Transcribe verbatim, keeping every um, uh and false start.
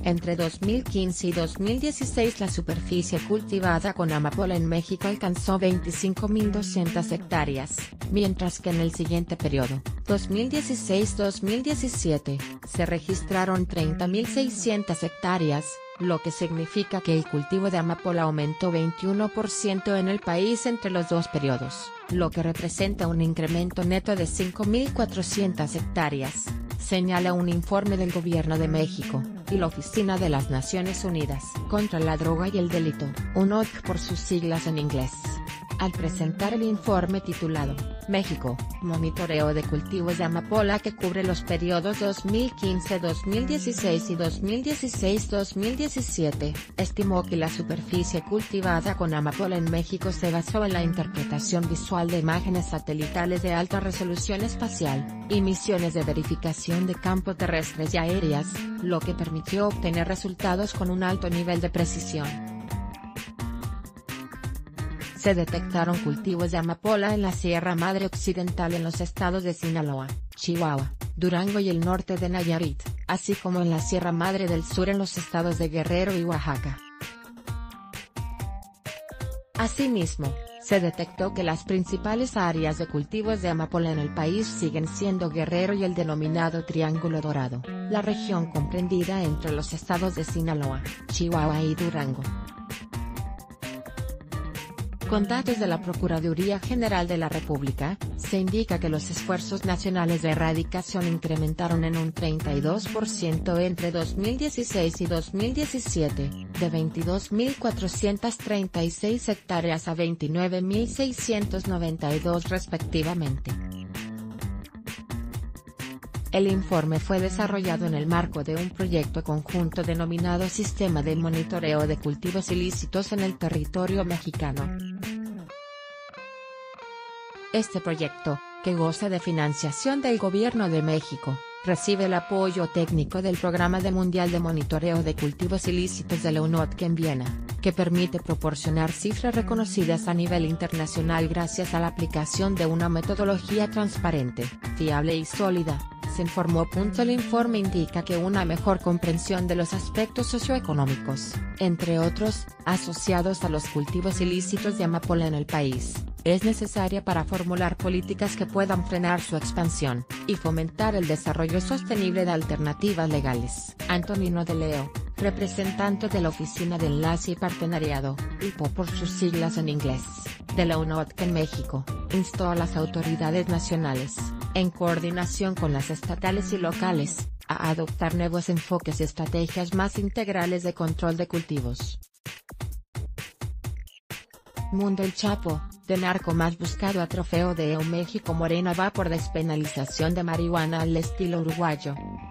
Entre dos mil quince y dos mil dieciséis la superficie cultivada con amapola en México alcanzó veinticinco mil doscientas hectáreas, mientras que en el siguiente periodo, dos mil dieciséis a dos mil diecisiete, se registraron treinta mil seiscientas hectáreas, lo que significa que el cultivo de amapola aumentó veintiuno por ciento en el país entre los dos periodos, lo que representa un incremento neto de cinco mil cuatrocientas hectáreas, señala un informe del Gobierno de México, y la Oficina de las Naciones Unidas contra la Droga y el Delito, U N O D C por sus siglas en inglés. Al presentar el informe titulado, México, Monitoreo de Cultivos de Amapola que cubre los periodos dos mil quince a dos mil dieciséis y dos mil dieciséis a dos mil diecisiete, estimó que la superficie cultivada con amapola en México se basó en la interpretación visual de imágenes satelitales de alta resolución espacial, y misiones de verificación de campo terrestres y aéreas, lo que permitió obtener resultados con un alto nivel de precisión. Se detectaron cultivos de amapola en la Sierra Madre Occidental en los estados de Sinaloa, Chihuahua, Durango y el norte de Nayarit, así como en la Sierra Madre del Sur en los estados de Guerrero y Oaxaca. Asimismo, se detectó que las principales áreas de cultivos de amapola en el país siguen siendo Guerrero y el denominado Triángulo Dorado, la región comprendida entre los estados de Sinaloa, Chihuahua y Durango. Con datos de la Procuraduría General de la República, se indica que los esfuerzos nacionales de erradicación incrementaron en un treinta y dos por ciento entre dos mil dieciséis y dos mil diecisiete, de veintidós mil cuatrocientas treinta y seis hectáreas a veintinueve mil seiscientos noventa y dos respectivamente. El informe fue desarrollado en el marco de un proyecto conjunto denominado Sistema de Monitoreo de Cultivos Ilícitos en el Territorio Mexicano. Este proyecto, que goza de financiación del Gobierno de México, recibe el apoyo técnico del Programa de Mundial de Monitoreo de Cultivos Ilícitos de la U N O D C en Viena, que permite proporcionar cifras reconocidas a nivel internacional gracias a la aplicación de una metodología transparente, fiable y sólida, se informó. El informe indica que una mejor comprensión de los aspectos socioeconómicos, entre otros, asociados a los cultivos ilícitos de amapola en el país, es necesaria para formular políticas que puedan frenar su expansión, y fomentar el desarrollo sostenible de alternativas legales. Antonino de Leo, representante de la Oficina de Enlace y Partenariado, I P O por sus siglas en inglés, de la U N O D C en México, instó a las autoridades nacionales, en coordinación con las estatales y locales, a adoptar nuevos enfoques y estrategias más integrales de control de cultivos. Mundo El Chapo, de narco más buscado a trofeo de E U México. Morena va por despenalización de marihuana al estilo uruguayo.